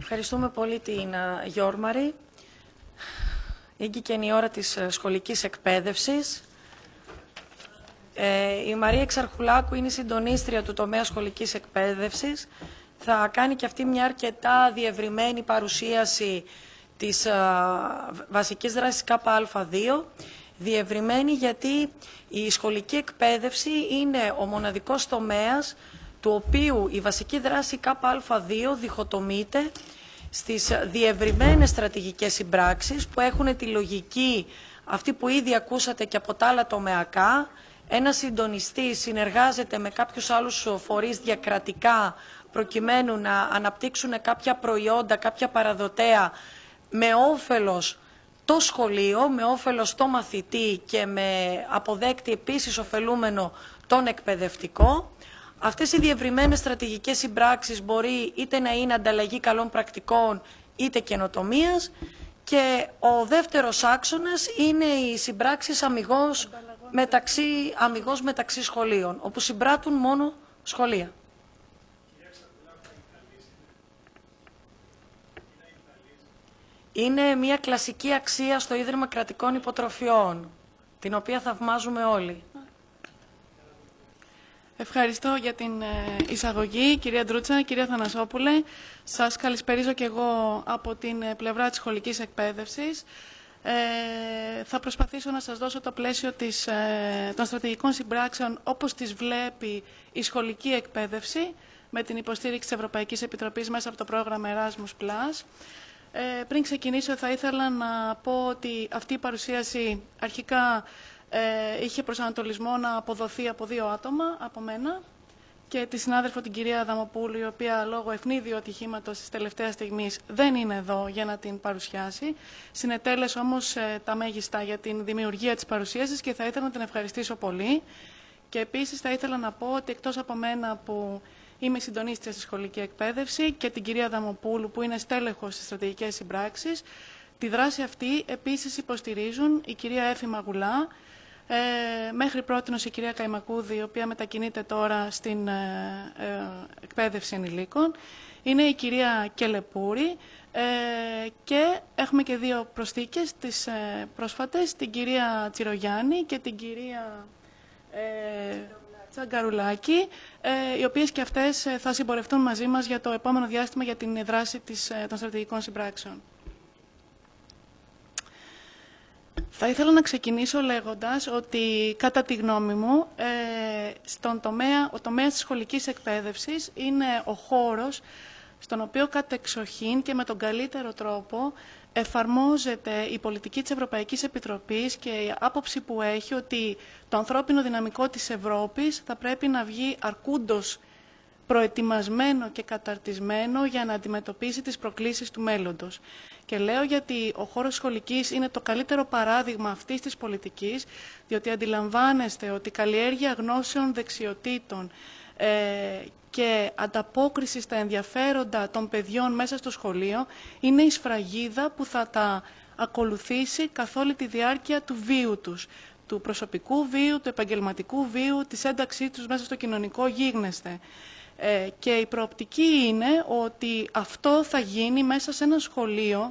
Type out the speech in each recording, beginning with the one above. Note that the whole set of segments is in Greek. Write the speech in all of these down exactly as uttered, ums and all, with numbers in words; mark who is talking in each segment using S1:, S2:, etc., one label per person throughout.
S1: Ευχαριστούμε πολύ την Γιόρμαρη. Ήγηκε η ώρα της σχολικής εκπαίδευσης. Ε, η Μαρία Εξαρχουλάκου είναι η συντονίστρια του τομέα σχολικής εκπαίδευσης. Θα κάνει και αυτή μια αρκετά διευρυμένη παρουσίαση της α, βασικής δράσης Κ Α δύο. Διευρυμένη γιατί η σχολική εκπαίδευση είναι ο μοναδικός τομέας του οποίου η βασική δράση Κ Α δύο διχοτομείται στις διευρυμένες στρατηγικές συμπράξεις που έχουν τη λογική αυτή που ήδη ακούσατε και από τα άλλα τομεακά. Ένας συντονιστής συνεργάζεται με κάποιους άλλους φορείς διακρατικά προκειμένου να αναπτύξουν κάποια προϊόντα, κάποια παραδοτέα με όφελος το σχολείο, με όφελος το μαθητή και με αποδέκτη επίσης ωφελούμενο τον εκπαιδευτικό. Αυτές οι διευρυμένες στρατηγικές συμπράξεις μπορεί είτε να είναι ανταλλαγή καλών πρακτικών είτε καινοτομίας και ο δεύτερος άξονας είναι οι συμπράξεις αμιγώς μεταξύ, αμιγώς μεταξύ σχολείων, όπου συμπράττουν μόνο σχολεία. Είναι μια κλασική αξία στο Ίδρυμα Κρατικών Υποτροφιών, την οποία θαυμάζουμε όλοι.
S2: Ευχαριστώ για την εισαγωγή, κυρία Ντρούτσα, κυρία Θανασόπουλε. Σας καλησπερίζω και εγώ από την πλευρά της σχολικής εκπαίδευσης. Ε, θα προσπαθήσω να σας δώσω το πλαίσιο της, ε, των στρατηγικών συμπράξεων όπως τις βλέπει η σχολική εκπαίδευση με την υποστήριξη της Ευρωπαϊκής Επιτροπής μέσα από το πρόγραμμα Erasmus Plus. Ε, πριν ξεκινήσω θα ήθελα να πω ότι αυτή η παρουσίαση αρχικά ε, είχε προσανατολισμό να αποδοθεί από δύο άτομα, από μένα και τη συνάδελφο την κυρία Αδαμοπούλου, η οποία λόγω ευνίδιου ατυχήματος της τελευταίας στιγμής δεν είναι εδώ για να την παρουσιάσει. Συνετέλεσε όμως ε, τα μέγιστα για την δημιουργία της παρουσίασης και θα ήθελα να την ευχαριστήσω πολύ. Και επίσης θα ήθελα να πω ότι εκτός από μένα που είμαι συντονίστρια στη σχολική εκπαίδευση και την κυρία Αδαμοπούλου που είναι στέλεχος στις στρατηγικές συμπράξεις, τη δράση αυτή επίσης υποστηρίζουν η κυρία Έφη Μαγουλά, Ε, μέχρι πρότινος η κυρία Καϊμακούδη, η οποία μετακινείται τώρα στην ε, ε, εκπαίδευση ενηλίκων, είναι η κυρία Κελεπούρη ε, και έχουμε και δύο προσθήκες, τις ε, πρόσφατες, την κυρία Τσιρογιάννη και την κυρία ε, Τσαγκαρουλάκη, ε, οι οποίες και αυτές ε, θα συμπορευτούν μαζί μας για το επόμενο διάστημα για την δράση της, ε, των στρατηγικών συμπράξεων. Θα ήθελα να ξεκινήσω λέγοντας ότι, κατά τη γνώμη μου, ε, στον τομέα, ο τομέας της σχολικής εκπαίδευσης είναι ο χώρος στον οποίο κατεξοχήν και με τον καλύτερο τρόπο εφαρμόζεται η πολιτική της Ευρωπαϊκής Επιτροπής και η άποψη που έχει ότι το ανθρώπινο δυναμικό της Ευρώπης θα πρέπει να βγει αρκούντος προετοιμασμένο και καταρτισμένο για να αντιμετωπίσει τις προκλήσεις του μέλλοντος. Και λέω γιατί ο χώρος σχολικής είναι το καλύτερο παράδειγμα αυτής της πολιτικής, διότι αντιλαμβάνεστε ότι η καλλιέργεια γνώσεων, δεξιοτήτων ε, και ανταπόκριση στα ενδιαφέροντα των παιδιών μέσα στο σχολείο είναι η σφραγίδα που θα τα ακολουθήσει καθ' όλη τη διάρκεια του βίου τους, του προσωπικού βίου, του επαγγελματικού βίου, της ένταξής τους μέσα στο κοινωνικό γίγνεσθε. Ε, και η προοπτική είναι ότι αυτό θα γίνει μέσα σε ένα σχολείο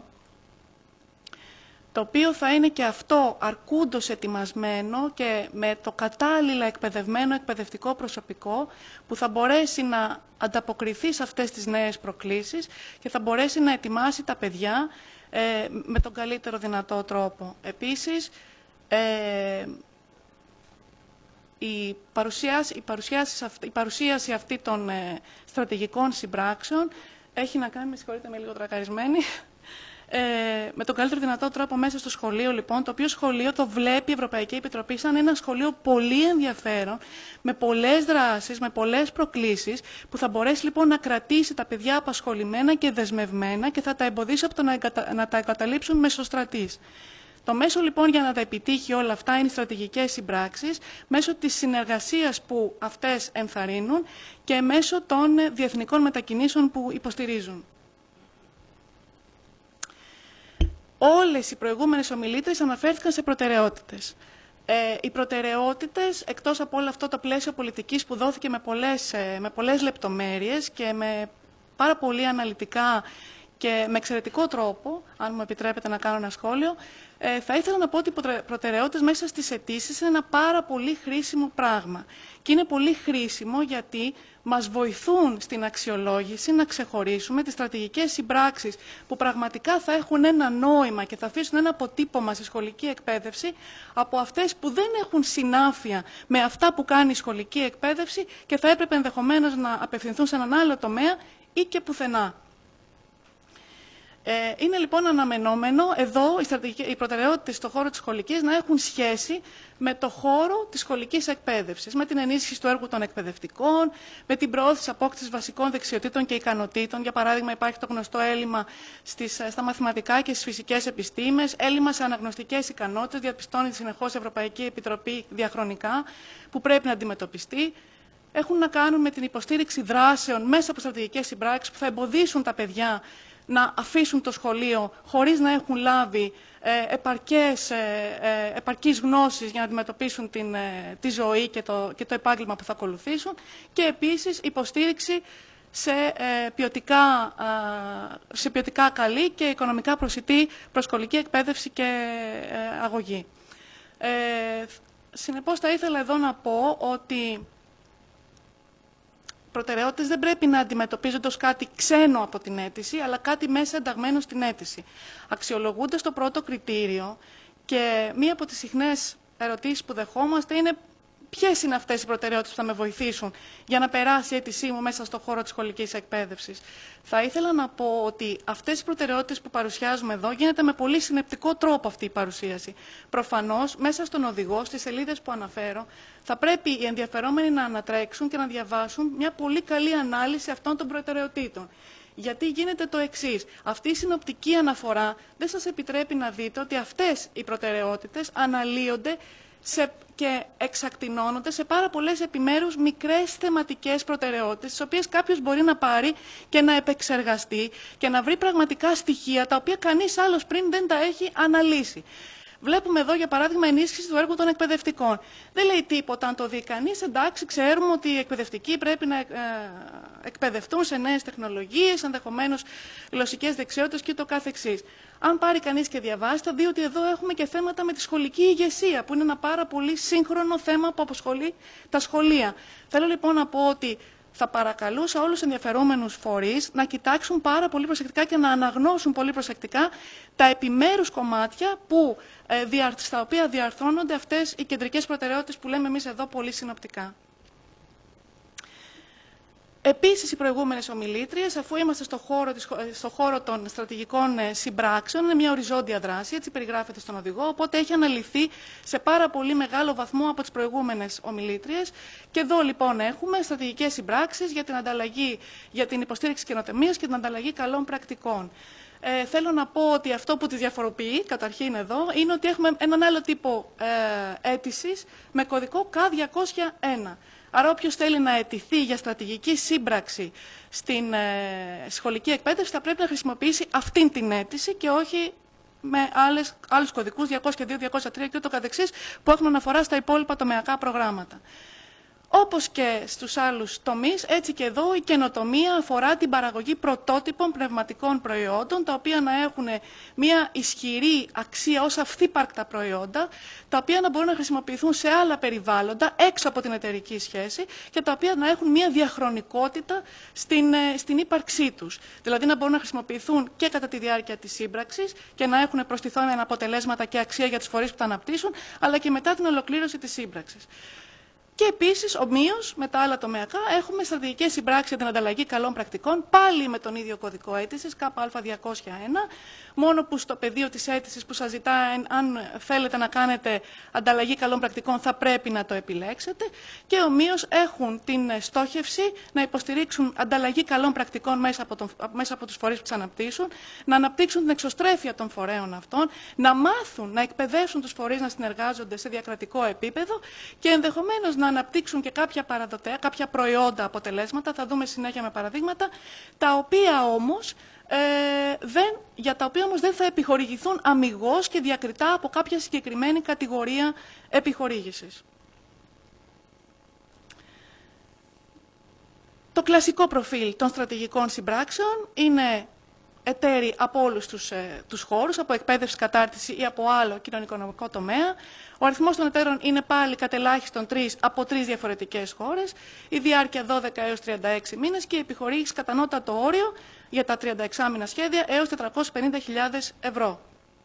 S2: το οποίο θα είναι και αυτό αρκούντος ετοιμασμένο και με το κατάλληλα εκπαιδευμένο εκπαιδευτικό προσωπικό που θα μπορέσει να ανταποκριθεί σε αυτές τις νέες προκλήσεις και θα μπορέσει να ετοιμάσει τα παιδιά ε, με τον καλύτερο δυνατό τρόπο. Επίσης, ε, Η παρουσίαση, η, παρουσίαση, η παρουσίαση αυτή των ε, στρατηγικών συμπράξεων έχει να κάνει, με συγχωρείτε, είμαι λίγο τρακαρισμένη, ε, με τον καλύτερο δυνατό τρόπο μέσα στο σχολείο, λοιπόν, το οποίο σχολείο το βλέπει η Ευρωπαϊκή Επιτροπή σαν ένα σχολείο πολύ ενδιαφέρον, με πολλές δράσεις, με πολλές προκλήσεις, που θα μπορέσει λοιπόν να κρατήσει τα παιδιά απασχολημένα και δεσμευμένα και θα τα εμποδίσει από το να, εγκατα... να τα εγκαταλείψουν μεσοστρατής. Το μέσο λοιπόν για να τα επιτύχει όλα αυτά είναι οι στρατηγικές συμπράξεις, μέσω της συνεργασίας που αυτές ενθαρρύνουν και μέσω των διεθνικών μετακινήσεων που υποστηρίζουν. Όλες οι προηγούμενες ομιλήτρες αναφέρθηκαν σε προτεραιότητες. Ε, οι προτεραιότητες, εκτός από όλο αυτό το πλαίσιο πολιτικής που δόθηκε με πολλές, με πολλές λεπτομέρειες και με πάρα πολύ αναλυτικά και με εξαιρετικό τρόπο, αν μου επιτρέπετε να κάνω ένα σχόλιο, ε, θα ήθελα να πω ότι οι προτεραιότητες μέσα στις αιτήσεις είναι ένα πάρα πολύ χρήσιμο πράγμα. Και είναι πολύ χρήσιμο γιατί μας βοηθούν στην αξιολόγηση να ξεχωρίσουμε τις στρατηγικές συμπράξεις που πραγματικά θα έχουν ένα νόημα και θα αφήσουν ένα αποτύπωμα στη σχολική εκπαίδευση από αυτές που δεν έχουν συνάφεια με αυτά που κάνει η σχολική εκπαίδευση και θα έπρεπε ενδεχομένως να απευθυνθούν σε έναν άλλο τομέα ή και πουθενά. Ε, είναι λοιπόν αναμενόμενο εδώ οι, οι προτεραιότητες στον χώρο της σχολικής να έχουν σχέση με το χώρο της σχολικής εκπαίδευσης, με την ενίσχυση του έργου των εκπαιδευτικών, με την προώθηση απόκτησης βασικών δεξιοτήτων και ικανοτήτων. Για παράδειγμα, υπάρχει το γνωστό έλλειμμα στις, στα μαθηματικά και στις φυσικές επιστήμες, έλλειμμα σε αναγνωστικές ικανότητες, διαπιστώνει συνεχώς η Ευρωπαϊκή Επιτροπή διαχρονικά, που πρέπει να αντιμετωπιστεί. Έχουν να κάνουν με την υποστήριξη δράσεων μέσα από στρατηγικές συμπράξεις που θα εμποδίσουν τα παιδιά να αφήσουν το σχολείο χωρίς να έχουν λάβει ε, επαρκές, ε, ε, επαρκείς γνώσεις για να αντιμετωπίσουν την, ε, τη ζωή και το, και το επάγγελμα που θα ακολουθήσουν και επίσης υποστήριξη σε, ε, ποιοτικά, ε, σε ποιοτικά καλή και οικονομικά προσιτή προσχολική εκπαίδευση και ε, αγωγή. Ε, συνεπώς θα ήθελα εδώ να πω ότι προτεραιότητες δεν πρέπει να αντιμετωπίζονται ως κάτι ξένο από την αίτηση, αλλά κάτι μέσα ενταγμένο στην αίτηση. Αξιολογούνται στο πρώτο κριτήριο και μία από τις συχνές ερωτήσεις που δεχόμαστε είναι ποιες είναι αυτές οι προτεραιότητες που θα με βοηθήσουν για να περάσει η αίτησή μου μέσα στον χώρο της σχολικής εκπαίδευσης. Θα ήθελα να πω ότι αυτές οι προτεραιότητες που παρουσιάζουμε εδώ γίνεται με πολύ συνεπτικό τρόπο αυτή η παρουσίαση. Προφανώς, μέσα στον οδηγό, στις σελίδες που αναφέρω, θα πρέπει οι ενδιαφερόμενοι να ανατρέξουν και να διαβάσουν μια πολύ καλή ανάλυση αυτών των προτεραιοτήτων. Γιατί γίνεται το εξής. Αυτή η συνοπτική αναφορά δεν σας επιτρέπει να δείτε ότι αυτές οι προτεραιότητες αναλύονται σε, και εξακτηνώνονται σε πάρα πολλές επιμέρους μικρές θεματικές προτεραιότητες, τις οποίες κάποιος μπορεί να πάρει και να επεξεργαστεί και να βρει πραγματικά στοιχεία τα οποία κανείς άλλος πριν δεν τα έχει αναλύσει. Βλέπουμε εδώ, για παράδειγμα, ενίσχυση του έργου των εκπαιδευτικών. Δεν λέει τίποτα αν το δει κανείς. Εντάξει, ξέρουμε ότι οι εκπαιδευτικοί πρέπει να εκπαιδευτούν σε νέες τεχνολογίες, ενδεχομένως γλωσσικές δεξιότητες και το καθεξής. Αν πάρει κανείς και διαβάσει, θα δει ότι εδώ έχουμε και θέματα με τη σχολική ηγεσία, που είναι ένα πάρα πολύ σύγχρονο θέμα που απασχολεί τα σχολεία. Θέλω λοιπόν να πω ότι θα παρακαλούσα όλους τους ενδιαφερόμενους φορείς να κοιτάξουν πάρα πολύ προσεκτικά και να αναγνώσουν πολύ προσεκτικά τα επιμέρους κομμάτια που, ε, στα οποία διαρθρώνονται αυτές οι κεντρικές προτεραιότητες που λέμε εμείς εδώ πολύ συνοπτικά. Επίσης, οι προηγούμενες ομιλήτριες, αφού είμαστε στο χώρο, της, στο χώρο των στρατηγικών συμπράξεων, είναι μια οριζόντια δράση, έτσι περιγράφεται στον οδηγό, οπότε έχει αναλυθεί σε πάρα πολύ μεγάλο βαθμό από τις προηγούμενες ομιλήτριες. Και εδώ λοιπόν έχουμε στρατηγικές συμπράξεις για την ανταλλαγή, για την υποστήριξη καινοτομίας και την ανταλλαγή καλών πρακτικών. Ε, θέλω να πω ότι αυτό που τη διαφοροποιεί, καταρχήν εδώ, είναι ότι έχουμε έναν άλλο τύπο ε, αίτησης με κωδικό K διακόσια ένα. Άρα όποιος θέλει να αιτηθεί για στρατηγική σύμπραξη στην ε, σχολική εκπαίδευση θα πρέπει να χρησιμοποιήσει αυτήν την αίτηση και όχι με άλλες, άλλους κωδικούς διακόσια δύο, διακόσια τρία και ούτω καθεξής που έχουν αναφορά στα υπόλοιπα τομεακά προγράμματα. Όπως και στους άλλους τομείς, έτσι και εδώ η καινοτομία αφορά την παραγωγή πρωτότυπων πνευματικών προϊόντων, τα οποία να έχουν μια ισχυρή αξία ως αυθύπαρκτα προϊόντα, τα οποία να μπορούν να χρησιμοποιηθούν σε άλλα περιβάλλοντα, έξω από την εταιρική σχέση, και τα οποία να έχουν μια διαχρονικότητα στην, στην ύπαρξή τους. Δηλαδή να μπορούν να χρησιμοποιηθούν και κατά τη διάρκεια της σύμπραξης και να έχουν προστιθόμενα αποτελέσματα και αξία για τις φορείς που τα αναπτύσσουν, αλλά και μετά την ολοκλήρωση της σύμπραξης. Και επίσης, ομοίως, με τα άλλα τομεακά, έχουμε στρατηγικές συμπράξεις για την ανταλλαγή καλών πρακτικών, πάλι με τον ίδιο κωδικό αίτησης, K διακόσια ένα, μόνο που στο πεδίο της αίτησης που σας ζητάει, αν θέλετε να κάνετε ανταλλαγή καλών πρακτικών, θα πρέπει να το επιλέξετε. Και ομοίως έχουν την στόχευση να υποστηρίξουν ανταλλαγή καλών πρακτικών μέσα από, τον, μέσα από τους φορείς που τις αναπτύσσουν, να αναπτύξουν την εξωστρέφεια των φορέων αυτών, να μάθουν, να εκπαιδεύσουν τους φορείς να συνεργάζονται σε διακρατικό επίπεδο και ενδεχομένως να αναπτύξουν και κάποια παραδοτέα, κάποια προϊόντα, αποτελέσματα, θα δούμε συνέχεια με παραδείγματα, τα οποία όμως, ε, δεν, για τα οποία όμως δεν θα επιχορηγηθούν αμιγώς και διακριτά από κάποια συγκεκριμένη κατηγορία επιχορήγησης. Το κλασικό προφίλ των στρατηγικών συμπράξεων είναι εταίροι από όλους τους, ε, τους χώρους, από εκπαίδευση, κατάρτιση ή από άλλο κοινωνικονομικό τομέα. Ο αριθμός των εταίρων είναι πάλι κατελάχιστον τρεις από τρεις διαφορετικές χώρες, η διάρκεια δώδεκα έως τριάντα έξι μήνες και η επιχορήγηση κατά ανώτατο όριο για τα τριάντα έξι μήνα σχέδια έως τετρακόσιες πενήντα χιλιάδες ευρώ.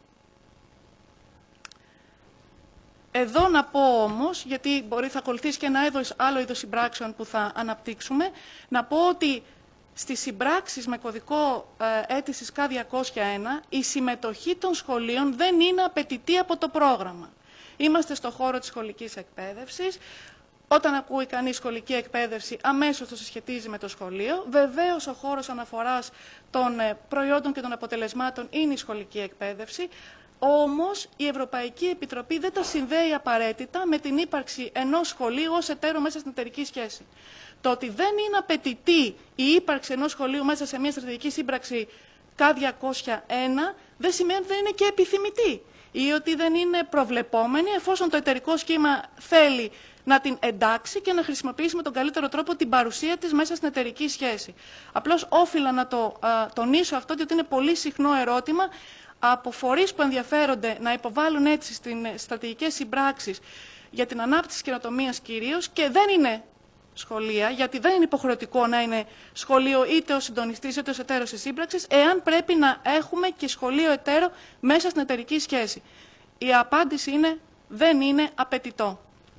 S2: Εδώ να πω όμως, γιατί μπορεί θα ακολουθήσει και ένα είδος, άλλο είδος συμπράξεων που θα αναπτύξουμε, να πω ότι στις συμπράξεις με κωδικό ε, αίτησης K διακόσια ένα η συμμετοχή των σχολείων δεν είναι απαιτητή από το πρόγραμμα. Είμαστε στο χώρο της σχολικής εκπαίδευσης. Όταν ακούει κανείς σχολική εκπαίδευση, αμέσως το συσχετίζει με το σχολείο. Βεβαίως, ο χώρος αναφοράς των ε, προϊόντων και των αποτελεσμάτων είναι η σχολική εκπαίδευση. Όμως, η Ευρωπαϊκή Επιτροπή δεν τα συνδέει απαραίτητα με την ύπαρξη ενός σχολείου ως εταίρο μέσα στην εταιρική σχέση. Το ότι δεν είναι απαιτητή η ύπαρξη ενός σχολείου μέσα σε μια στρατηγική σύμπραξη K διακόσια ένα δεν σημαίνει ότι δεν είναι και επιθυμητή ή ότι δεν είναι προβλεπόμενη, εφόσον το εταιρικό σχήμα θέλει να την εντάξει και να χρησιμοποιήσει με τον καλύτερο τρόπο την παρουσία της μέσα στην εταιρική σχέση. Απλώς όφιλα να το α, τονίσω αυτό, διότι είναι πολύ συχνό ερώτημα από φορείς που ενδιαφέρονται να υποβάλουν έτσι στις στρατηγικές συμπράξεις για την ανάπτυξη της καινοτομίας κυρίως, και δεν είναι σχολεία, γιατί δεν είναι υποχρεωτικό να είναι σχολείο είτε ο συντονιστής είτε ο εταίρος της σύμπραξης, εάν πρέπει να έχουμε και σχολείο εταίρο μέσα στην εταιρική σχέση. Η απάντηση είναι δεν είναι απαιτητό.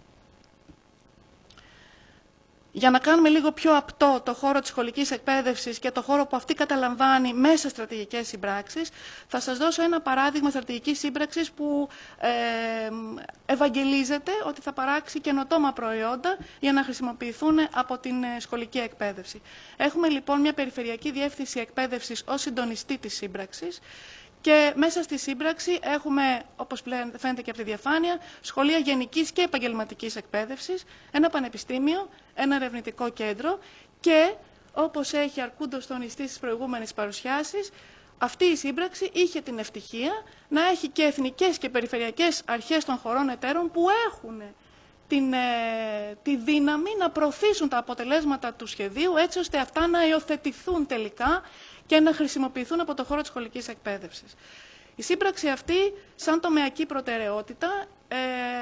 S2: Για να κάνουμε λίγο πιο απτό το χώρο της σχολικής εκπαίδευσης και το χώρο που αυτή καταλαμβάνει μέσα στρατηγικές συμπράξεις, θα σας δώσω ένα παράδειγμα στρατηγικής σύμπραξης που ε, ευαγγελίζεται ότι θα παράξει καινοτόμα προϊόντα για να χρησιμοποιηθούν από την σχολική εκπαίδευση. Έχουμε λοιπόν μια περιφερειακή διεύθυνση εκπαίδευσης ως συντονιστή της σύμπραξης. Και μέσα στη σύμπραξη έχουμε, όπως φαίνεται και από τη διαφάνεια, σχολεία γενικής και επαγγελματικής εκπαίδευσης, ένα πανεπιστήμιο, ένα ερευνητικό κέντρο και, όπως έχει αρκούντος τονιστεί στις προηγούμενες παρουσιάσεις, αυτή η σύμπραξη είχε την ευτυχία να έχει και εθνικές και περιφερειακές αρχές των χωρών εταίρων που έχουν την, ε, τη δύναμη να προωθήσουν τα αποτελέσματα του σχεδίου έτσι ώστε αυτά να υιοθετηθούν τελικά και να χρησιμοποιηθούν από το χώρο της σχολικής εκπαίδευσης. Η σύμπραξη αυτή, σαν τομεακή προτεραιότητα, ε,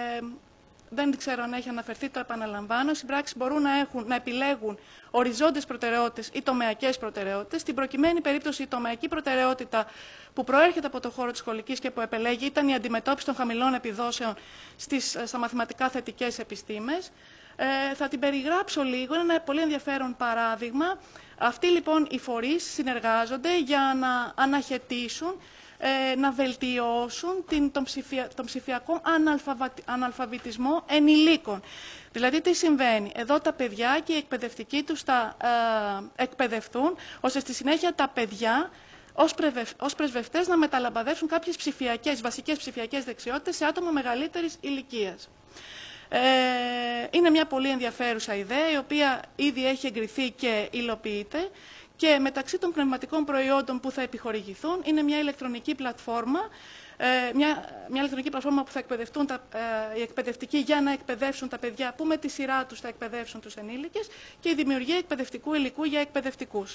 S2: δεν ξέρω αν έχει αναφερθεί, το επαναλαμβάνω, οι συμπράξεις μπορούν να, έχουν, να επιλέγουν οριζόντιες προτεραιότητες ή τομεακές προτεραιότητες. Στην προκειμένη περίπτωση, η τομεακή προτεραιότητα που προέρχεται από το χώρο της σχολικής και που επελέγει ήταν η αντιμετώπιση των χαμηλών επιδόσεων στις, στα μαθηματικά θετικές επιστήμες. Ε, θα την περιγράψω λίγο, είναι ένα πολύ ενδιαφέρον παράδειγμα. Αυτοί λοιπόν οι φορείς συνεργάζονται για να αναχαιτήσουν, ε, να βελτιώσουν την, τον, ψηφια, τον ψηφιακό αναλφαβα, αναλφαβητισμό ενηλίκων. Δηλαδή τι συμβαίνει, εδώ τα παιδιά και οι εκπαιδευτικοί τους θα ε, εκπαιδευτούν, ώστε στη συνέχεια τα παιδιά ως, πρεβευ, ως πρεσβευτές να μεταλαμπαδεύσουν κάποιες ψηφιακές, βασικές ψηφιακές δεξιότητες σε άτομα μεγαλύτερης ηλικίας. Είναι μια πολύ ενδιαφέρουσα ιδέα, η οποία ήδη έχει εγκριθεί και υλοποιείται, και μεταξύ των πνευματικών προϊόντων που θα επιχορηγηθούν είναι μια ηλεκτρονική πλατφόρμα, μια, μια ηλεκτρονική πλατφόρμα που θα εκπαιδευτούν τα, οι εκπαιδευτικοί για να εκπαιδεύσουν τα παιδιά που με τη σειρά τους θα εκπαιδεύσουν τους ενήλικες, και η δημιουργία εκπαιδευτικού υλικού για εκπαιδευτικούς.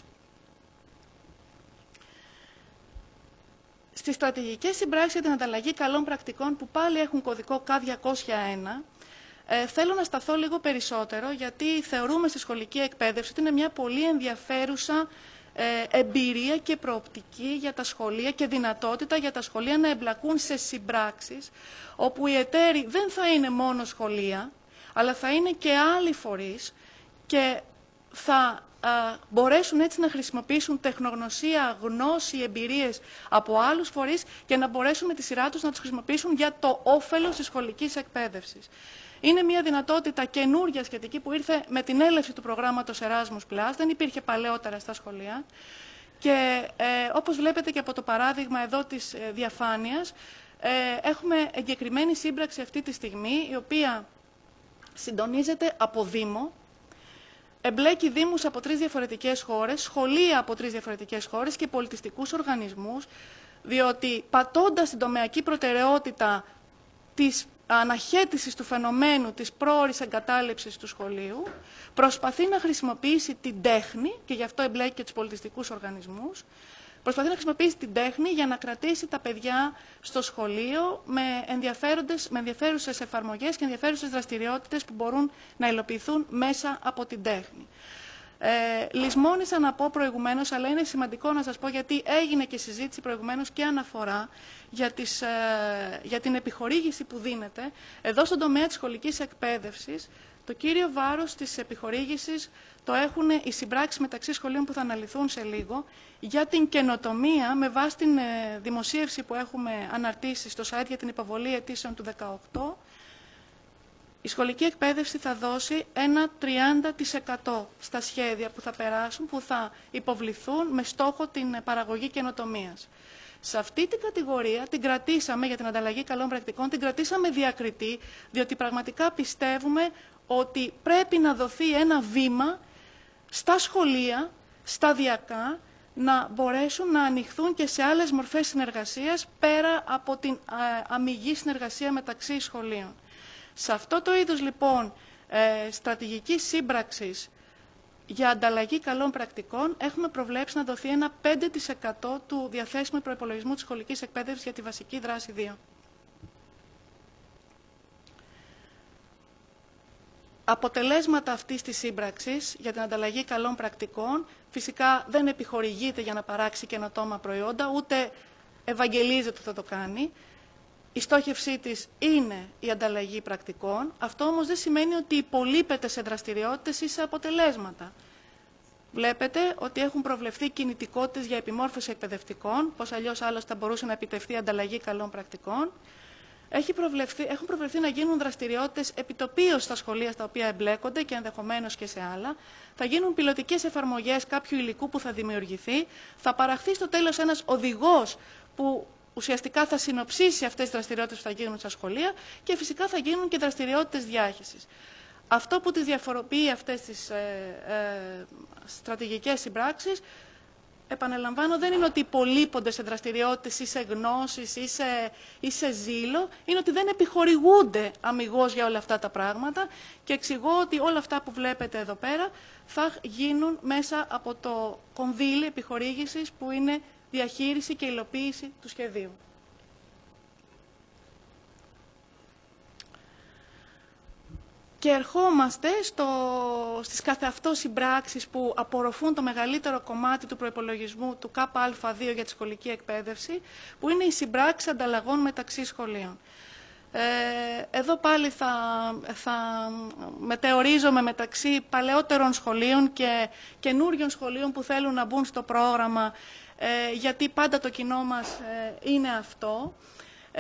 S2: Στις στρατηγικές συμπράξεις για την ανταλλαγή καλών πρακτικών που πάλι έχουν κωδικό K διακόσια ένα, Ε, θέλω να σταθώ λίγο περισσότερο, γιατί θεωρούμε στη σχολική εκπαίδευση ότι είναι μια πολύ ενδιαφέρουσα ε, εμπειρία και προοπτική για τα σχολεία και δυνατότητα για τα σχολεία να εμπλακούν σε συμπράξεις, όπου οι εταίροι δεν θα είναι μόνο σχολεία, αλλά θα είναι και άλλοι φορείς και θα α, μπορέσουν έτσι να χρησιμοποιήσουν τεχνογνωσία, γνώση, εμπειρίες από άλλους φορείς και να μπορέσουν με τη σειρά τους να τους χρησιμοποιήσουν για το όφελος της σχολικής εκπαίδευσης. Είναι μια δυνατότητα καινούργια σχετική που ήρθε με την έλευση του προγράμματος Erasmus Plus, δεν υπήρχε παλαιότερα στα σχολεία. Και ε, όπως βλέπετε και από το παράδειγμα εδώ της ε, διαφάνειας, ε, έχουμε εγκεκριμένη σύμπραξη αυτή τη στιγμή, η οποία συντονίζεται από Δήμο, εμπλέκει δήμους από τρεις διαφορετικές χώρες, σχολεία από τρεις διαφορετικές χώρες και πολιτιστικούς οργανισμούς, διότι πατώντας την τομεακή προτεραιότητα της αναχέτησης του φαινομένου της πρόωρης εγκατάλειψης του σχολείου, προσπαθεί να χρησιμοποιήσει την τέχνη, και γι' αυτό εμπλέκει και τους πολιτιστικούς οργανισμούς, Προσπαθεί να χρησιμοποιήσει την τέχνη για να κρατήσει τα παιδιά στο σχολείο με, με ενδιαφέρουσες εφαρμογές και ενδιαφέρουσες δραστηριότητες που μπορούν να υλοποιηθούν μέσα από την τέχνη. Ε, λησμόνησα να πω προηγουμένως, αλλά είναι σημαντικό να σας πω, γιατί έγινε και συζήτηση προηγουμένως και αναφορά για, τις, ε, για την επιχορήγηση που δίνεται. Εδώ στον τομέα της σχολικής εκπαίδευσης, το κύριο βάρος της επιχορήγησης το έχουν οι συμπράξεις μεταξύ σχολείων που θα αναλυθούν σε λίγο για την καινοτομία, με βάση την ε, δημοσίευση που έχουμε αναρτήσει στο site για την υποβολή αιτήσεων του δεκαοκτώ. Η σχολική εκπαίδευση θα δώσει ένα τριάντα τοις εκατό στα σχέδια που θα περάσουν, που θα υποβληθούν με στόχο την παραγωγή καινοτομίας. Σε αυτή την κατηγορία την κρατήσαμε, για την ανταλλαγή καλών πρακτικών, την κρατήσαμε διακριτή, διότι πραγματικά πιστεύουμε ότι πρέπει να δοθεί ένα βήμα στα σχολεία, σταδιακά, να μπορέσουν να ανοιχθούν και σε άλλες μορφές συνεργασίας, πέρα από την αμιγή συνεργασία μεταξύ σχολείων. Σε αυτό το είδος λοιπόν ε, στρατηγικής σύμπραξης για ανταλλαγή καλών πρακτικών έχουμε προβλέψει να δοθεί ένα πέντε τοις εκατό του διαθέσιμου προϋπολογισμού της σχολικής εκπαίδευσης για τη βασική δράση δύο. Αποτελέσματα αυτής της σύμπραξης για την ανταλλαγή καλών πρακτικών φυσικά δεν επιχορηγείται για να παράξει καινοτόμα προϊόντα, ούτε ευαγγελίζεται ότι θα το κάνει. Η στόχευσή της είναι η ανταλλαγή πρακτικών. Αυτό όμως δεν σημαίνει ότι υπολείπεται σε δραστηριότητες ή σε αποτελέσματα. Βλέπετε ότι έχουν προβλεφθεί κινητικότητες για επιμόρφωση εκπαιδευτικών, πώς αλλιώς άλλως θα μπορούσε να επιτευχθεί ανταλλαγή καλών πρακτικών. Έχει προβλεφθεί, έχουν προβλεφθεί να γίνουν δραστηριότητες επιτοπίως στα σχολεία στα οποία εμπλέκονται και ενδεχομένως και σε άλλα. Θα γίνουν πιλωτικές εφαρμογές κάποιου υλικού που θα δημιουργηθεί. Θα παραχθεί στο τέλος ένας οδηγός που ουσιαστικά θα συνοψίσει αυτές τις δραστηριότητες που θα γίνουν στα σχολεία και φυσικά θα γίνουν και δραστηριότητες διάχυσης. Αυτό που τις διαφοροποιεί αυτές τις ε, ε, στρατηγικές συμπράξεις, επαναλαμβάνω, δεν είναι ότι υπολείπονται σε δραστηριότητες ή σε γνώσεις ή σε, ή σε ζήλο, είναι ότι δεν επιχορηγούνται αμιγώς για όλα αυτά τα πράγματα και εξηγώ ότι όλα αυτά που βλέπετε εδώ πέρα θα γίνουν μέσα από το κονδύλι επιχορήγησης που είναι διαχείριση και υλοποίηση του σχεδίου. Και ερχόμαστε στο, στις καθεαυτό συμπράξεις που απορροφούν το μεγαλύτερο κομμάτι του προϋπολογισμού του Κ Α δύο για τη σχολική εκπαίδευση, που είναι οι συμπράξεις ανταλλαγών μεταξύ σχολείων. Ε, εδώ πάλι θα, θα μετεωρίζομαι μεταξύ παλαιότερων σχολείων και καινούριων σχολείων που θέλουν να μπουν στο πρόγραμμα, ε, γιατί πάντα το κοινό μας ε, είναι αυτό. Ε,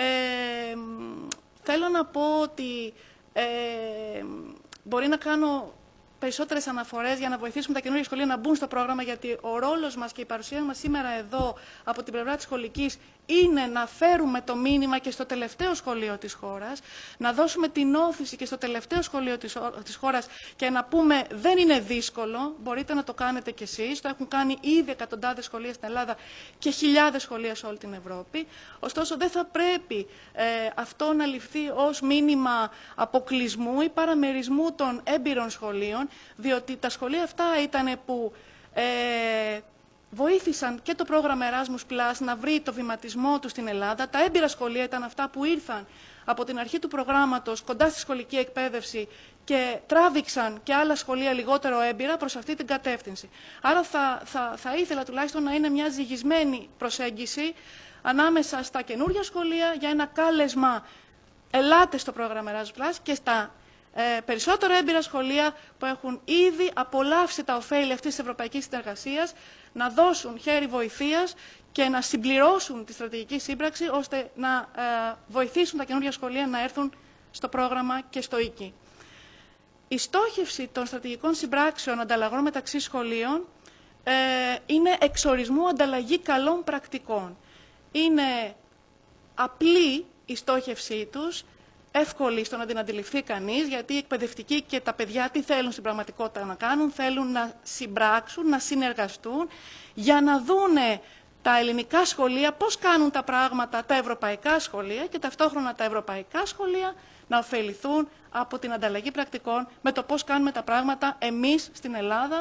S2: θέλω να πω ότι ε, μπορεί να κάνω περισσότερες αναφορές για να βοηθήσουμε τα καινούργια σχολεία να μπουν στο πρόγραμμα, γιατί ο ρόλος μας και η παρουσία μας σήμερα εδώ από την πλευρά της σχολικής είναι να φέρουμε το μήνυμα και στο τελευταίο σχολείο της χώρας, να δώσουμε την όθηση και στο τελευταίο σχολείο της, της χώρας και να πούμε δεν είναι δύσκολο, μπορείτε να το κάνετε κι εσείς, το έχουν κάνει ήδη εκατοντάδες σχολεία στην Ελλάδα και χιλιάδες σχολεία σε όλη την Ευρώπη. Ωστόσο δεν θα πρέπει ε, αυτό να ληφθεί ως μήνυμα αποκλεισμού ή παραμερισμού των έμπειρων σχολείων, διότι τα σχολεία αυτά ήταν που ε, βοήθησαν και το πρόγραμμα Erasmus Plus να βρει το βηματισμό του στην Ελλάδα. Τα έμπειρα σχολεία ήταν αυτά που ήρθαν από την αρχή του προγράμματος κοντά στη σχολική εκπαίδευση και τράβηξαν και άλλα σχολεία λιγότερο έμπειρα προς αυτή την κατεύθυνση. Άρα θα, θα, θα ήθελα τουλάχιστον να είναι μια ζυγισμένη προσέγγιση ανάμεσα στα καινούργια σχολεία για ένα κάλεσμα ελάτε στο πρόγραμμα Erasmus Plus και στα Ε, περισσότερο έμπειρα σχολεία που έχουν ήδη απολαύσει τα ωφέλη αυτής της ευρωπαϊκής συνεργασίας, να δώσουν χέρι βοηθείας και να συμπληρώσουν τη στρατηγική σύμπραξη, ώστε να ε, βοηθήσουν τα καινούργια σχολεία να έρθουν στο πρόγραμμα και στο οίκι. Η στόχευση των στρατηγικών συμπράξεων ανταλλαγών μεταξύ σχολείων ε, είναι εξορισμού ανταλλαγή καλών πρακτικών. Είναι απλή η στόχευσή τους, εύκολη στο να την αντιληφθεί κανείς, γιατί οι εκπαιδευτικοί και τα παιδιά τι θέλουν στην πραγματικότητα να κάνουν, θέλουν να συμπράξουν, να συνεργαστούν για να δούνε τα ελληνικά σχολεία πώς κάνουν τα πράγματα τα ευρωπαϊκά σχολεία και ταυτόχρονα τα ευρωπαϊκά σχολεία να ωφεληθούν από την ανταλλαγή πρακτικών με το πώς κάνουμε τα πράγματα εμείς στην Ελλάδα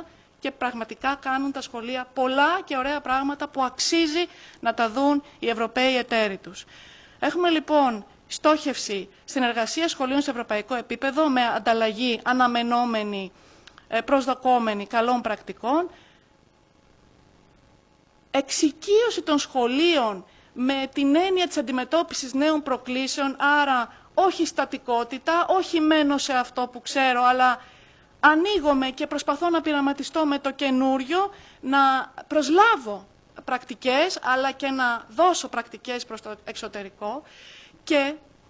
S2: και πραγματικά κάνουν τα σχολεία πολλά και ωραία πράγματα που αξίζει να τα δουν οι Ευρωπαίοι εταίροι τους. Έχουμε λοιπόν στόχευση συνεργασία σχολείων σε ευρωπαϊκό επίπεδο με ανταλλαγή αναμενόμενη, προσδοκόμενη καλών πρακτικών, εξοικείωση των σχολείων με την έννοια της αντιμετώπισης νέων προκλήσεων, άρα όχι στατικότητα, όχι μένω σε αυτό που ξέρω, αλλά ανοίγομαι και προσπαθώ να πειραματιστώ με το καινούριο, να προσλάβω πρακτικές, αλλά και να δώσω πρακτικές προς το εξωτερικό και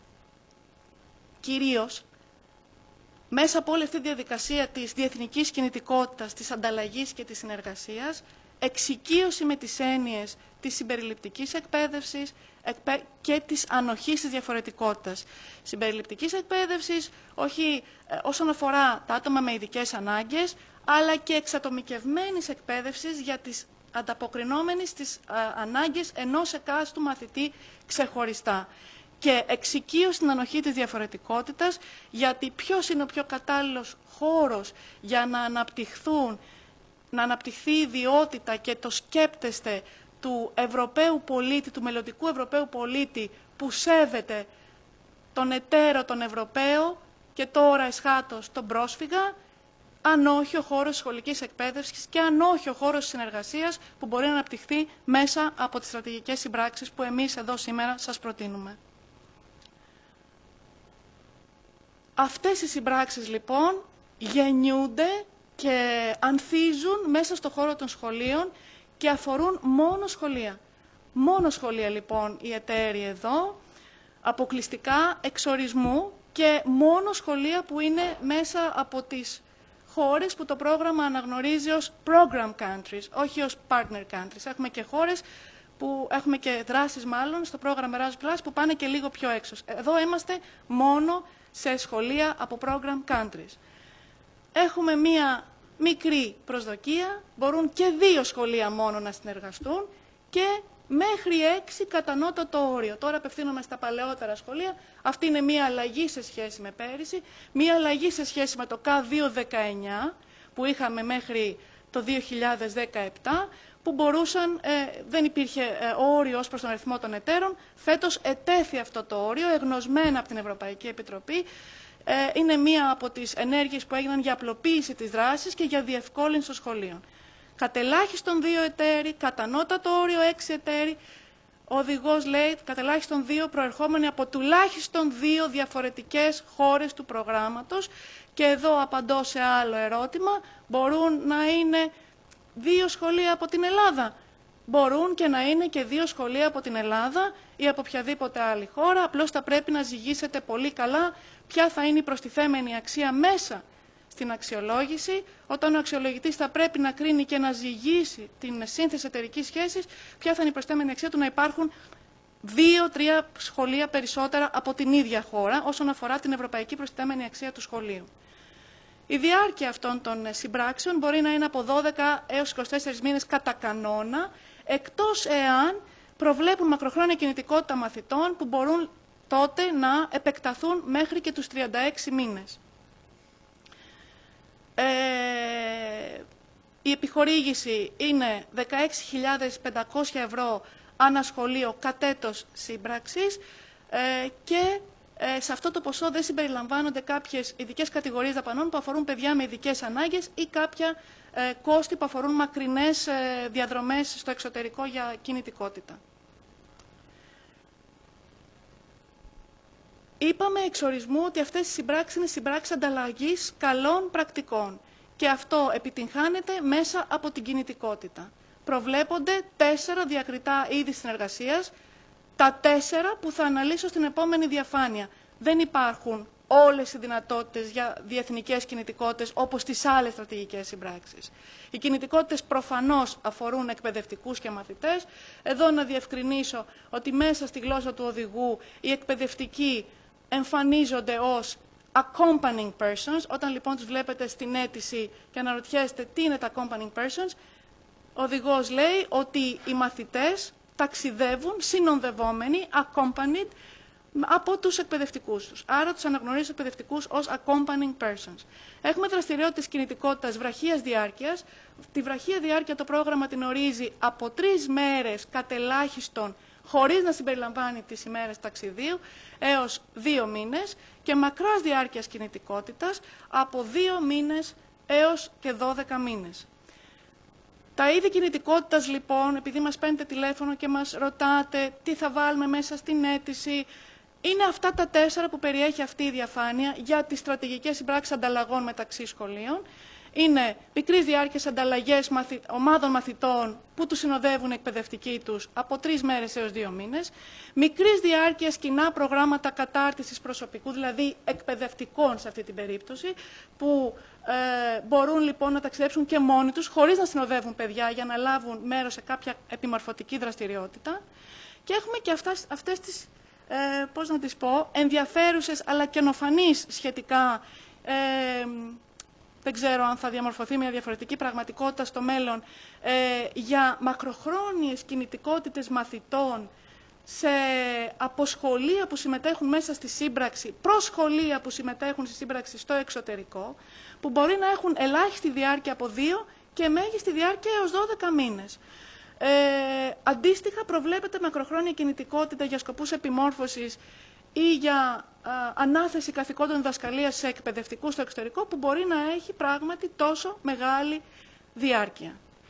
S2: κυρίως μέσα από όλη αυτή τη διαδικασία της διεθνικής κινητικότητας, της ανταλλαγής και της συνεργασίας, εξοικείωση με τις έννοιες της συμπεριληπτικής εκπαίδευσης και της ανοχής της διαφορετικότητας. Συμπεριληπτικής εκπαίδευσης όχι ε, όσον αφορά τα άτομα με ειδικές ανάγκες, αλλά και εξατομικευμένης εκπαίδευσης για τις ανταποκρινόμενες στις ε, ανάγκες ενός εκάστου μαθητή ξεχωριστά. Και εξοικείωση στην ανοχή της διαφορετικότητας, γιατί ποιος είναι ο πιο κατάλληλος χώρος για να αναπτυχθούν να αναπτυχθεί η ιδιότητα και το σκέπτεστε του Ευρωπαίου πολίτη, του μελλοντικού Ευρωπαίου πολίτη που σέβεται τον εταίρο τον Ευρωπαίο και τώρα εσχάτως τον πρόσφυγα, αν όχι ο χώρος σχολικής εκπαίδευσης και αν όχι ο χώρος συνεργασίας που μπορεί να αναπτυχθεί μέσα από τις στρατηγικές συμπράξεις που εμείς εδώ σήμερα σας προτείνουμε. Αυτές οι συμπράξεις λοιπόν γεννιούνται και ανθίζουν μέσα στο χώρο των σχολείων και αφορούν μόνο σχολεία. Μόνο σχολεία λοιπόν οι εταίροι εδώ, αποκλειστικά εξορισμού και μόνο σχολεία που είναι μέσα από τις χώρες που το πρόγραμμα αναγνωρίζει ως program countries, όχι ως partner countries. Έχουμε και χώρες που έχουμε και δράσεις μάλλον στο πρόγραμμα Erasmus που πάνε και λίγο πιο έξω. Εδώ είμαστε μόνο σε σχολεία από program countries. Έχουμε μία μικρή προσδοκία, μπορούν και δύο σχολεία μόνο να συνεργαστούν και μέχρι έξι κατανότατο όριο. Τώρα απευθύνομαι στα παλαιότερα σχολεία. Αυτή είναι μία αλλαγή σε σχέση με πέρυσι, μία αλλαγή σε σχέση με το K δύο δεκαεννιά που είχαμε μέχρι το δύο χιλιάδες δεκαεπτά, που μπορούσαν, ε, δεν υπήρχε ε, όριο ως προς τον αριθμό των εταίρων. Φέτος ετέθη αυτό το όριο, εγνωσμένα από την Ευρωπαϊκή Επιτροπή. Είναι μία από τις ενέργειες που έγιναν για απλοποίηση της δράσης και για διευκόλυνση των σχολείων. Κατελάχιστον δύο εταίροι, κατανότατο όριο έξι εταίροι. Ο οδηγός λέει κατελάχιστον δύο προερχόμενοι από τουλάχιστον δύο διαφορετικές χώρες του προγράμματος. Και εδώ απαντώ σε άλλο ερώτημα. Μπορούν να είναι δύο σχολεία από την Ελλάδα. Μπορούν και να είναι και δύο σχολεία από την Ελλάδα ή από οποιαδήποτε άλλη χώρα. Απλώς θα πρέπει να ζυγίσετε πολύ καλά ποια θα είναι η προστιθέμενη αξία μέσα στην αξιολόγηση, όταν ο αξιολογητής θα πρέπει να κρίνει και να ζυγίσει την σύνθεση εταιρικής σχέσης, ποια θα είναι η προστιθέμενη αξία του να υπάρχουν δύο-τρία σχολεία περισσότερα από την ίδια χώρα, όσον αφορά την ευρωπαϊκή προστιθέμενη αξία του σχολείου. Η διάρκεια αυτών των συμπράξεων μπορεί να είναι από δώδεκα έως είκοσι τέσσερις μήνες κατά κανόνα, εκτός εάν προβλέπουν μακροχρόνια κινητικότητα μαθητών που μπορούν τότε να επεκταθούν μέχρι και τους τριάντα έξι μήνες. Ε, η επιχορήγηση είναι δεκαέξι χιλιάδες πεντακόσια ευρώ ανά σχολείο κατ' έτος σύμπραξης ε, και ε, σε αυτό το ποσό δεν συμπεριλαμβάνονται κάποιες ειδικές κατηγορίες δαπανών που αφορούν παιδιά με ειδικές ανάγκες ή κάποια ε, κόστη που αφορούν μακρινές ε, διαδρομές στο εξωτερικό για κινητικότητα. Είπαμε εξ ορισμού ότι αυτές οι συμπράξεις είναι συμπράξεις ανταλλαγής καλών πρακτικών και αυτό επιτυγχάνεται μέσα από την κινητικότητα. Προβλέπονται τέσσερα διακριτά είδη συνεργασίας, τα τέσσερα που θα αναλύσω στην επόμενη διαφάνεια. Δεν υπάρχουν όλες οι δυνατότητες για διεθνικές κινητικότητες όπως τις άλλες στρατηγικές συμπράξεις. Οι κινητικότητες προφανώς αφορούν εκπαιδευτικούς και μαθητές. Εδώ να διευκρινίσω ότι μέσα στη γλώσσα του οδηγού οι εκπαιδευτικοί εμφανίζονται ως accompanying persons. Όταν λοιπόν τους βλέπετε στην αίτηση και αναρωτιέστε τι είναι τα accompanying persons, ο οδηγός λέει ότι οι μαθητές ταξιδεύουν συνοδευόμενοι, accompanied, από τους εκπαιδευτικούς τους. Άρα τους αναγνωρίζει τους εκπαιδευτικούς ως accompanying persons. Έχουμε δραστηριότητες κινητικότητας βραχίας διάρκειας. Τη βραχία διάρκεια το πρόγραμμα την ορίζει από τρεις μέρες κατελάχιστον, χωρίς να συμπεριλαμβάνει τις ημέρες ταξιδίου, έως δύο μήνες και μακράς διάρκειας κινητικότητας από δύο μήνες έως και δώδεκα μήνες. Τα είδη κινητικότητας, λοιπόν, επειδή μας παίρνετε τηλέφωνο και μας ρωτάτε τι θα βάλουμε μέσα στην αίτηση, είναι αυτά τα τέσσερα που περιέχει αυτή η διαφάνεια για τις στρατηγικές συμπράξεις ανταλλαγών μεταξύ σχολείων. Είναι μικρής διάρκειας ανταλλαγές μαθη... ομάδων μαθητών που τους συνοδεύουν εκπαιδευτικοί τους από τρεις μέρες έως δύο μήνες. Μικρής διάρκειας κοινά προγράμματα κατάρτισης προσωπικού, δηλαδή εκπαιδευτικών σε αυτή την περίπτωση, που ε, μπορούν λοιπόν να ταξιδέψουν και μόνοι τους, χωρίς να συνοδεύουν παιδιά για να λάβουν μέρος σε κάποια επιμορφωτική δραστηριότητα. Και έχουμε και αυτές, αυτές τις, ε, πώς να τις πω, ενδιαφέρουσες αλλά καινοφανείς σχετικά, ε, δεν ξέρω αν θα διαμορφωθεί μια διαφορετική πραγματικότητα στο μέλλον, ε, για μακροχρόνιες κινητικότητες μαθητών σε αποσχολεία που συμμετέχουν μέσα στη σύμπραξη, προς σχολεία που συμμετέχουν στη σύμπραξη στο εξωτερικό, που μπορεί να έχουν ελάχιστη διάρκεια από δύο και μέγιστη διάρκεια έως δώδεκα μήνες. Ε, αντίστοιχα, προβλέπεται μακροχρόνια κινητικότητα για σκοπούς επιμόρφωσης ή για α, ανάθεση καθηκόντων διδασκαλίας σε εκπαιδευτικούς στο εξωτερικό, που μπορεί να έχει πράγματι τόσο μεγάλη διάρκεια.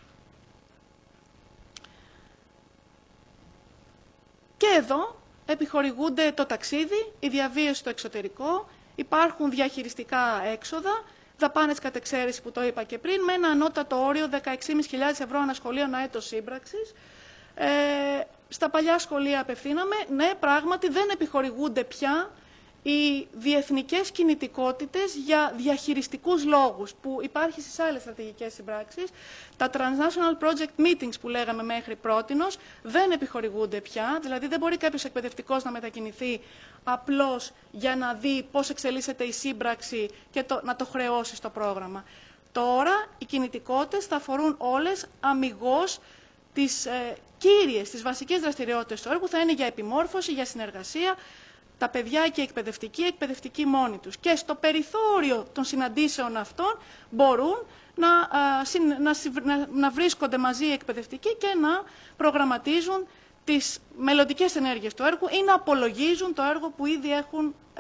S2: Και εδώ επιχορηγούνται το ταξίδι, η διαβίωση στο εξωτερικό, υπάρχουν διαχειριστικά έξοδα, δαπάνες κατ' εξαίρεση που το είπα και πριν, με ένα ανώτατο όριο δεκαέξι χιλιάδες πεντακόσια ευρώ ανά σχολείο ανά έτος σύμπραξης. Ε, στα παλιά σχολεία απευθύναμε, ναι, πράγματι δεν επιχορηγούνται πια οι διεθνικές κινητικότητες για διαχειριστικούς λόγους που υπάρχει στις άλλες στρατηγικές συμπράξεις. Τα Transnational Project Meetings που λέγαμε μέχρι πρότινος δεν επιχορηγούνται πια, δηλαδή δεν μπορεί κάποιος εκπαιδευτικός να μετακινηθεί απλώς για να δει πώς εξελίσσεται η σύμπραξη και το, να το χρεώσει στο πρόγραμμα. Τώρα οι κινητικότητες θα αφορούν όλες αμιγώς τις ε, κύριες, τις βασικές δραστηριότητες του έργου, θα είναι για επιμόρφωση, για συνεργασία, τα παιδιά και οι εκπαιδευτικοί, εκπαιδευτικοί μόνοι τους. Και στο περιθώριο των συναντήσεων αυτών μπορούν να, α, να, να, να βρίσκονται μαζί οι εκπαιδευτικοί και να προγραμματίζουν τις μελλοντικές ενέργειες του έργου ή να απολογίζουν το έργο που ήδη έχουν ε,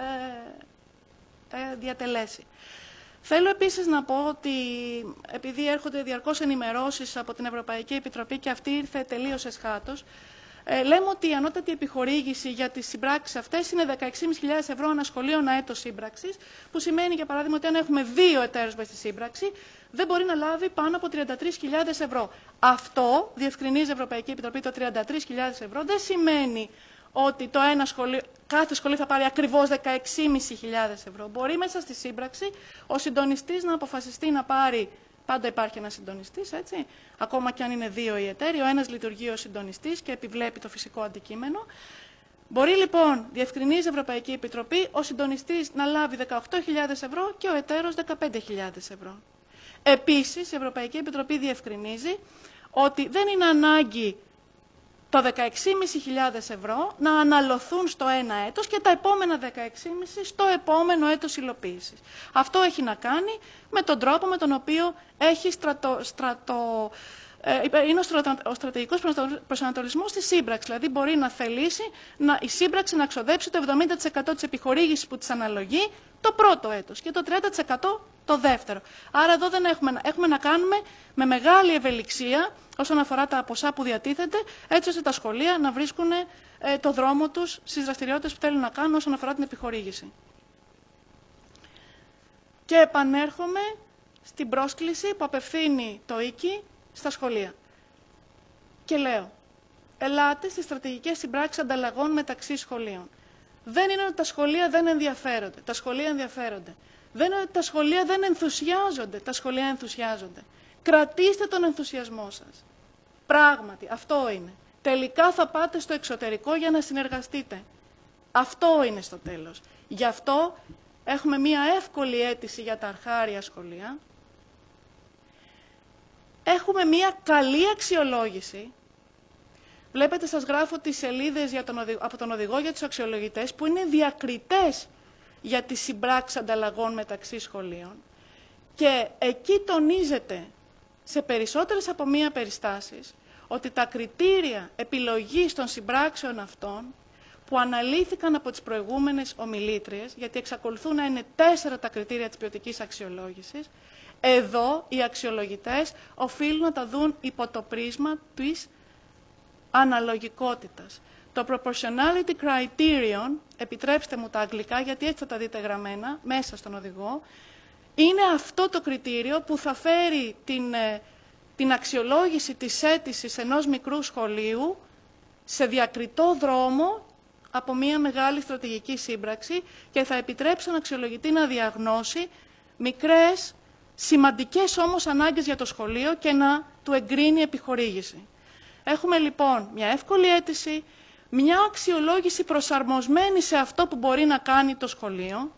S2: ε, διατελέσει. Θέλω επίσης να πω ότι, επειδή έρχονται διαρκώς ενημερώσεις από την Ευρωπαϊκή Επιτροπή και αυτή ήρθε τελείως εσχάτως, ε, λέμε ότι η ανώτατη επιχορήγηση για τις συμπράξεις αυτές είναι δεκαέξι χιλιάδες πεντακόσια ευρώ ανά σχολείο ανά έτος σύμπραξης, που σημαίνει, για παράδειγμα, ότι αν έχουμε δύο εταίρους μες στη σύμπραξη, δεν μπορεί να λάβει πάνω από τριάντα τρεις χιλιάδες ευρώ. Αυτό, διευκρινίζει η Ευρωπαϊκή Επιτροπή, το τριάντα τρεις χιλιάδες ευρώ δεν σημαίνει ότι το ένα σχολείο, κάθε σχολείο θα πάρει ακριβώς δεκαέξι χιλιάδες ευρώ. Μπορεί μέσα στη σύμπραξη ο συντονιστής να αποφασιστεί να πάρει, πάντα υπάρχει ένας συντονιστής, έτσι, ακόμα και αν είναι δύο οι εταίροι, ο ένας λειτουργεί ως συντονιστής και επιβλέπει το φυσικό αντικείμενο. Μπορεί λοιπόν, διευκρινίζει η Ευρωπαϊκή Επιτροπή, ο συντονιστής να λάβει δεκαοκτώ χιλιάδες ευρώ και ο εταίρος δεκαπέντε χιλιάδες ευρώ. Επίσης, η Ευρωπαϊκή Επιτροπή διευκρινίζει ότι δεν είναι ανάγκη το δεκαέξι χιλιάδες ευρώ να αναλωθούν στο ένα έτος και τα επόμενα δεκαέξι χιλιάδες ευρώ στο επόμενο έτος υλοποίησης. Αυτό έχει να κάνει με τον τρόπο με τον οποίο έχει στρατο, στρατο, ε, είναι ο, στρατο, ο στρατηγικός προσανατολισμός στη σύμπραξη. Δηλαδή μπορεί να θελήσει να, η σύμπραξη να ξοδέψει το εβδομήντα τοις εκατό της επιχορήγησης που της αναλογεί το πρώτο έτος και το τριάντα τοις εκατό το δεύτερο. Άρα εδώ δεν έχουμε, έχουμε να κάνουμε με μεγάλη ευελιξία όσον αφορά τα ποσά που διατίθεται, έτσι ώστε τα σχολεία να βρίσκουν ε, το δρόμο τους στις δραστηριότητες που θέλουν να κάνουν όσον αφορά την επιχορήγηση. Και επανέρχομαι στην πρόσκληση που απευθύνει το ΙΚΙ στα σχολεία. Και λέω, ελάτε στις στρατηγικές συμπράξεις ανταλλαγών μεταξύ σχολείων. Δεν είναι ότι τα σχολεία δεν ενδιαφέρονται. Τα σχολεία ενδιαφέρονται. Δεν είναι ότι τα σχολεία δεν ενθουσιάζονται. Τα σχολεία ενθουσιάζονται. Κρατήστε τον ενθουσιασμό σας. Πράγματι, αυτό είναι. Τελικά θα πάτε στο εξωτερικό για να συνεργαστείτε. Αυτό είναι στο τέλος. Γι' αυτό έχουμε μία εύκολη αίτηση για τα αρχάρια σχολεία. Έχουμε μία καλή αξιολόγηση. Βλέπετε, σας γράφω τις σελίδες για τον οδηγό, από τον οδηγό για τους αξιολογητές, που είναι διακριτές για τις συμπράξεις ανταλλαγών μεταξύ σχολείων. Και εκεί τονίζεται σε περισσότερες από μία περιστάσεις ότι τα κριτήρια επιλογής των συμπράξεων αυτών που αναλύθηκαν από τις προηγούμενες ομιλήτριες, γιατί εξακολουθούν να είναι τέσσερα τα κριτήρια της ποιοτικής αξιολόγησης, εδώ οι αξιολογητές οφείλουν να τα δουν υπό το πρίσμα της αναλογικότητας. Το proportionality criterion, επιτρέψτε μου τα αγγλικά γιατί έτσι θα τα δείτε γραμμένα μέσα στον οδηγό, είναι αυτό το κριτήριο που θα φέρει την, την αξιολόγηση της αίτησης ενός μικρού σχολείου σε διακριτό δρόμο από μια μεγάλη στρατηγική σύμπραξη και θα επιτρέψει στον αξιολογητή να διαγνώσει μικρές, σημαντικές όμως ανάγκες για το σχολείο και να του εγκρίνει επιχορήγηση. Έχουμε λοιπόν μια εύκολη αίτηση, μια αξιολόγηση προσαρμοσμένη σε αυτό που μπορεί να κάνει το σχολείο.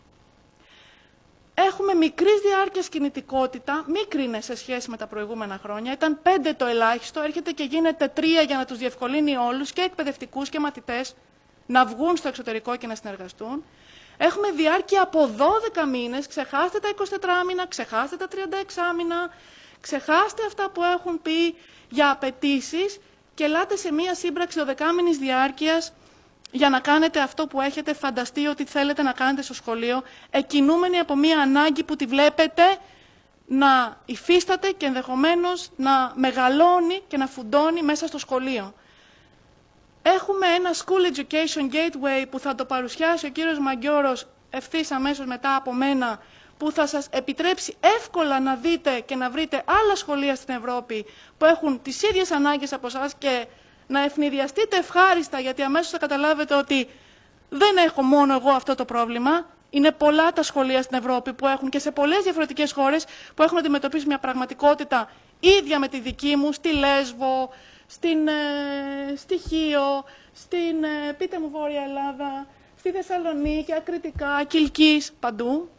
S2: Έχουμε μικρής διάρκειας κινητικότητα, μικρή είναι σε σχέση με τα προηγούμενα χρόνια. Ήταν πέντε το ελάχιστο, έρχεται και γίνεται τρία για να τους διευκολύνει όλους, και εκπαιδευτικούς και μαθητές, να βγουν στο εξωτερικό και να συνεργαστούν. Έχουμε διάρκεια από δώδεκα μήνες, ξεχάστε τα εικοσιτετρά μήνα, ξεχάστε τα τριάντα έξι μήνα, ξεχάστε αυτά που έχουν πει για απαιτήσεις και ελάτε σε μία σύμπραξη δωδεκάμηνης διάρκειας για να κάνετε αυτό που έχετε φανταστεί ότι θέλετε να κάνετε στο σχολείο, εκκινούμενοι από μία ανάγκη που τη βλέπετε να υφίσταται και ενδεχομένως να μεγαλώνει και να φουντώνει μέσα στο σχολείο. Έχουμε ένα School Education Gateway που θα το παρουσιάσει ο κύριος Μαγκιώρος ευθύς αμέσως μετά από μένα, που θα σας επιτρέψει εύκολα να δείτε και να βρείτε άλλα σχολεία στην Ευρώπη που έχουν τις ίδιες ανάγκες από εσάς και να ευνηδιαστείτε ευχάριστα, γιατί αμέσως θα καταλάβετε ότι δεν έχω μόνο εγώ αυτό το πρόβλημα. Είναι πολλά τα σχολεία στην Ευρώπη που έχουν και σε πολλές διαφορετικές χώρες που έχουν αντιμετωπίσει μια πραγματικότητα ίδια με τη δική μου, στη Λέσβο, στην ε, στη Χίο, στην, ε, πείτε μου, Βόρεια Ελλάδα, στη Θεσσαλονίκη, Ακριτικά, Κιλκής, παντού.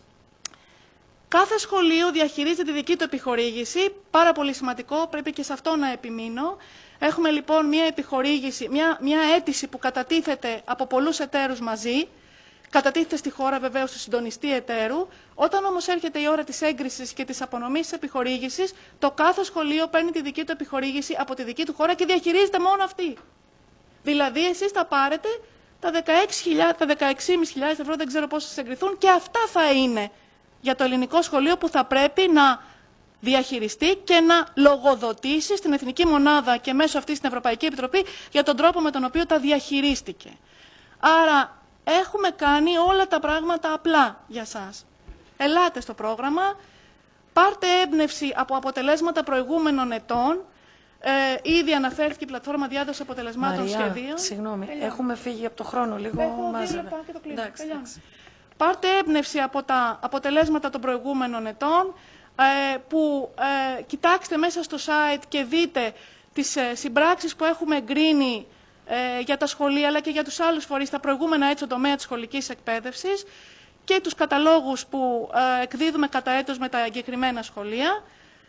S2: Κάθε σχολείο διαχειρίζεται τη δική του επιχορήγηση, πάρα πολύ σημαντικό, πρέπει και σε αυτό να επιμείνω. Έχουμε λοιπόν μια επιχορήγηση, μια, μια αίτηση που κατατίθεται από πολλούς εταίρους μαζί, κατατίθεται στη χώρα βεβαίως του συντονιστή εταίρου. Όταν όμως έρχεται η ώρα της έγκρισης και της απονομής της επιχορήγησης, το κάθε σχολείο παίρνει τη δική του επιχορήγηση από τη δική του χώρα και διαχειρίζεται μόνο αυτή. Δηλαδή εσείς θα πάρετε τα δεκαέξι χιλιάδες, τα δεκαέξι χιλιάδες πεντακόσια ευρώ, δεν ξέρω πώς θα εγκριθούν, και αυτά θα είναι για το ελληνικό σχολείο που θα πρέπει να διαχειριστεί και να λογοδοτήσει στην Εθνική Μονάδα και μέσω αυτής στην Ευρωπαϊκή Επιτροπή για τον τρόπο με τον οποίο τα διαχειρίστηκε. Άρα έχουμε κάνει όλα τα πράγματα απλά για σας. Ελάτε στο πρόγραμμα, πάρτε έμπνευση από αποτελέσματα προηγούμενων ετών. Ε, ήδη αναφέρθηκε η πλατφόρμα διάδοση αποτελεσμάτων
S1: Μαρία,
S2: σχεδίων.
S1: Συγγνώμη,
S2: Τελειώνω.
S1: έχουμε φύγει από το χρόνο λίγο.
S2: Έχω
S1: μάζευε.
S2: δύο λεπτά και το κλείνω.
S1: Εντάξει, εντάξει.
S2: Πάρτε έμπνευση από τα αποτελέσματα των προηγούμενων ετών, ε, που ε, κοιτάξτε μέσα στο site και δείτε τις ε, συμπράξεις που έχουμε εγκρίνει ε, για τα σχολεία αλλά και για τους άλλους φορείς, τα προηγούμενα έτσι, στο τομέα της σχολικής εκπαίδευσης, και τους καταλόγους που ε, εκδίδουμε κατά έτος με τα εγκεκριμένα σχολεία.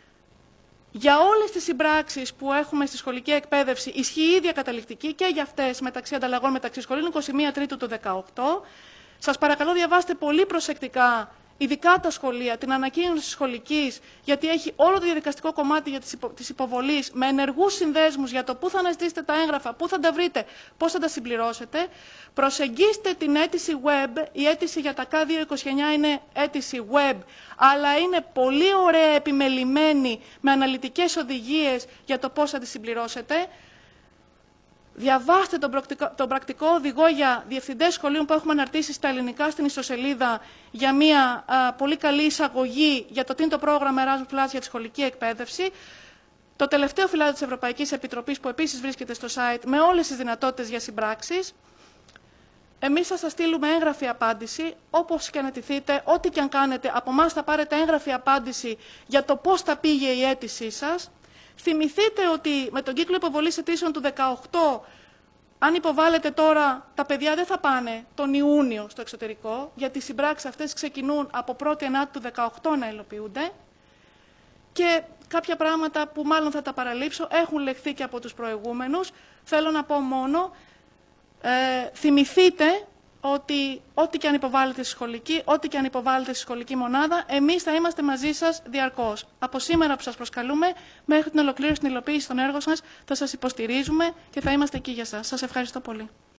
S2: Για όλες τις συμπράξεις που έχουμε στη σχολική εκπαίδευση ισχύει η ίδια καταληκτική και για αυτές μεταξύ ανταλλαγών μεταξύ σχολείων, είκοσι μία Τρίτου του δεκαοκτώ. Σας παρακαλώ διαβάστε πολύ προσεκτικά, ειδικά τα σχολεία, την ανακοίνωση της σχολικής, γιατί έχει όλο το διαδικαστικό κομμάτι για της υποβολής με ενεργούς συνδέσμους για το πού θα αναζητήσετε τα έγγραφα, πού θα τα βρείτε, πώς θα τα συμπληρώσετε. Προσεγγίστε την αίτηση web, η αίτηση για τα K δύο είκοσι εννιά είναι αίτηση web, αλλά είναι πολύ ωραία επιμελημένη με αναλυτικές οδηγίες για το πώς θα τη συμπληρώσετε. Διαβάστε τον πρακτικό, τον πρακτικό οδηγό για διευθυντές σχολείων που έχουμε αναρτήσει στα ελληνικά στην ιστοσελίδα για μια α, πολύ καλή εισαγωγή για το τι είναι το πρόγραμμα Erasmus Plus για τη σχολική εκπαίδευση. Το τελευταίο φυλάδιο της Ευρωπαϊκής Επιτροπής που επίσης βρίσκεται στο site με όλες τις δυνατότητες για συμπράξεις. Εμείς θα σας στείλουμε έγγραφη απάντηση, όπως και αν αιτηθείτε, ό,τι και αν κάνετε, από εμάς θα πάρετε έγγραφη απάντηση για το πώς θα πήγε η αίτησή σας. Θυμηθείτε ότι με τον κύκλο υποβολής αιτήσεων του δεκαοκτώ, αν υποβάλλετε τώρα, τα παιδιά δεν θα πάνε τον Ιούνιο στο εξωτερικό, γιατί οι συμπράξεις αυτές ξεκινούν από πρώτη Ενάτη του δεκαοκτώ να υλοποιούνται. Και κάποια πράγματα που μάλλον θα τα παραλείψω έχουν λεχθεί και από τους προηγούμενους. Θέλω να πω μόνο, ε, θυμηθείτε ότι ό,τι και αν υποβάλλετε στη σχολική, ό,τι και αν υποβάλλετε στη σχολική μονάδα, εμείς θα είμαστε μαζί σας διαρκώς. Από σήμερα που σας προσκαλούμε, μέχρι την ολοκλήρωση, την υλοποίηση των έργων σας, θα σας υποστηρίζουμε και θα είμαστε εκεί για σας. Σας ευχαριστώ πολύ.